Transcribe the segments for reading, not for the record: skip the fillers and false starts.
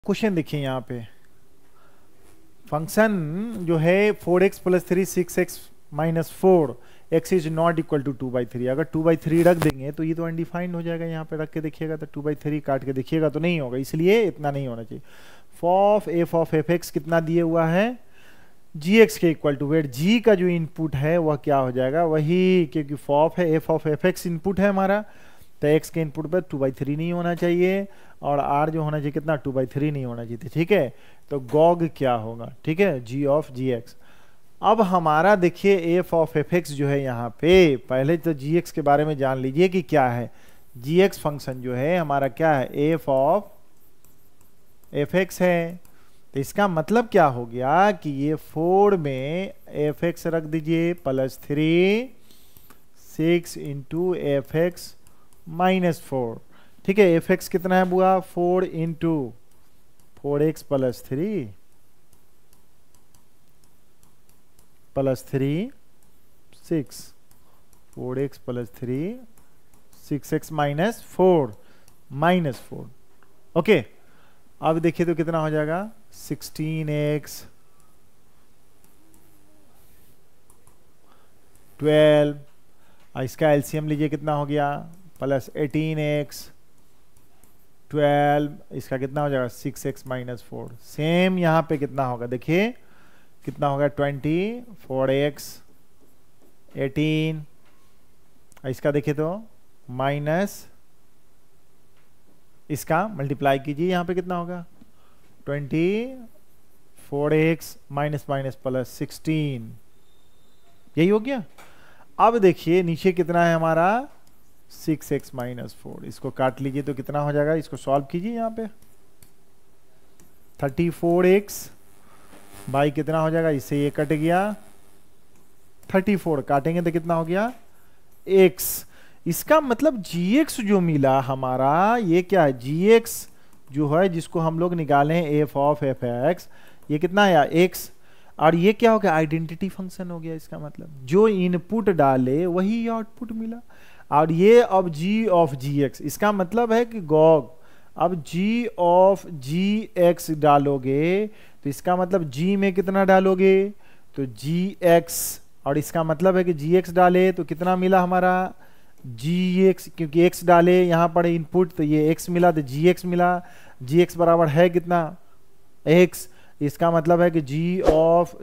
Question देखिए यहाँ पे फंक्शन जो है 4x plus 3 6x minus 4 x is not equal to 2/3। अगर 2/3 रख देंगे तो ये तो अनडिफाइंड हो जाएगा। यहाँ पे रख के देखिएगा तो 2/3 काट के देखिएगा तो नहीं होगा, इसलिए इतना नहीं होना चाहिए। फॉफ एफ ऑफ एफ एक्स कितना दिए हुआ है gx के इक्वल टू वेट g का जो इनपुट है वह क्या हो जाएगा वही, क्योंकि फॉफ है F of F X input है हमारा, तो x के इनपुट पर 2/3 नहीं होना चाहिए और r जो होना चाहिए कितना 2/3 नहीं होना चाहिए। ठीक है, तो gog क्या होगा, ठीक है, g ऑफ gx। अब हमारा देखिए एफ ऑफ एफ एक्स जो है यहाँ पे, पहले तो gx के बारे में जान लीजिए कि क्या है। gx फंक्शन जो है हमारा क्या है, एफ ऑफ एफ एक्स है। तो इसका मतलब क्या हो गया कि ये 4 में एफ एक्स रख दीजिए plus 3 6 into F X minus 4। ठीक है, एफ एक्स कितना है बुआ 4 into 4x plus 3 plus 3 6 4x plus 3 6x minus 4 okay. अब देखिए तो कितना हो जाएगा 16x 12, इसका एलसीएम लीजिए कितना हो गया प्लस 18x 12, इसका कितना हो जाएगा 6x माइनस 4। सेम यहाँ पे कितना होगा देखिए कितना होगा 24x 18, इसका देखिए तो माइनस इसका मल्टीप्लाई कीजिए यहाँ पे कितना होगा 24x माइनस माइनस प्लस 16, यही हो गया। अब देखिए नीचे कितना है हमारा 6x माइनस 4, इसको काट लीजिए तो कितना हो जाएगा, इसको सॉल्व कीजिए यहाँ पे 34x बाई कितना हो जाएगा, इससे ये कट गया 34 काटेंगे तो कितना हो गया x। इसका मतलब gx जो मिला हमारा ये क्या है, gx जो है जिसको हम लोग निकाले हैं एफ ऑफ एफ एक्स, ये कितना है x, और ये क्या हो गया आइडेंटिटी फंक्शन हो गया। इसका मतलब जो इनपुट डाले वही आउटपुट मिला। और ये अब g ऑफ gx, इसका मतलब है कि gog, अब g ऑफ gx डालोगे तो इसका मतलब g में कितना डालोगे तो gx, और इसका मतलब है कि gx डाले तो कितना मिला हमारा gx, क्योंकि x डाले यहाँ पर इनपुट तो ये x मिला तो gx मिला। gx बराबर है कितना x, इसका मतलब है कि g ऑफ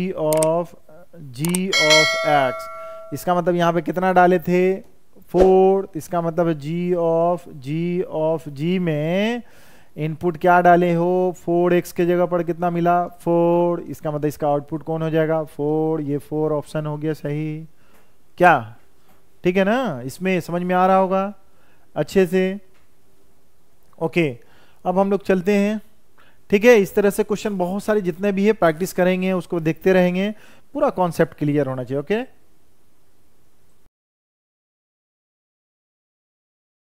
x, इसका मतलब यहाँ पे कितना डाले थे 4, इसका मतलब है g ऑफ g में इनपुट क्या डाले हो 4x के जगह पर कितना मिला 4, इसका मतलब इसका आउटपुट कौन हो जाएगा 4, ये 4 ऑप्शन हो गया सही क्या, ठीक है ना। इसमें समझ में आ रहा होगा अच्छे से, ओके। अब हम लोग चलते हैं, ठीक है। इस तरह से क्वेश्चन बहुत सारे जितने भी है प्रैक्टिस करेंगे, उसको देखते रहेंगे, पूरा कॉन्सेप्ट क्लियर होना चाहिए, ओके।